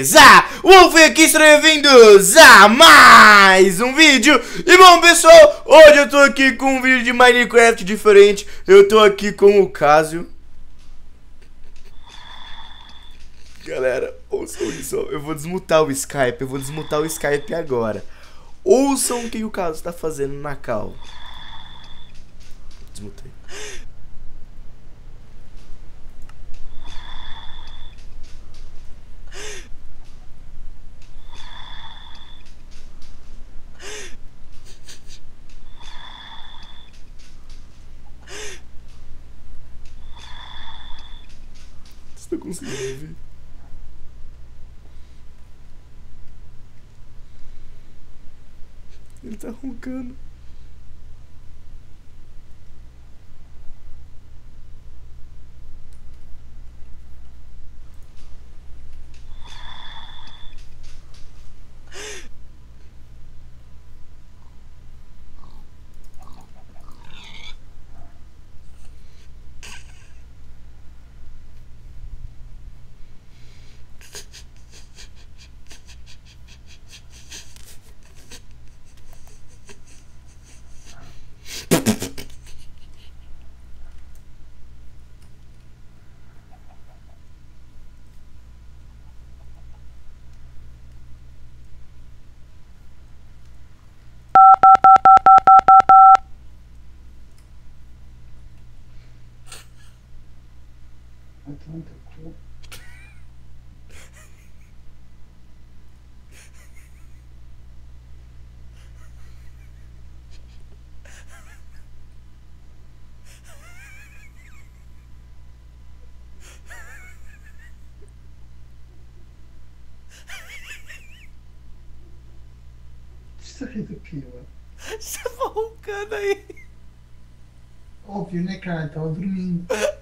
beleza? Wolf aqui, sejam bem-vindos a mais um vídeo. E bom, pessoal, hoje eu tô aqui com um vídeo de Minecraft diferente. Eu tô aqui com o Casio. Galera, ouçam isso. Eu vou desmutar o Skype, agora. Ouçam o que o Casio tá fazendo na cal. Desmutei. Você tá conseguindo ouvir? Ele tá roncando. Sai daqui, mano. Você tá roncando aí. Óbvio, né, cara? Tava dormindo.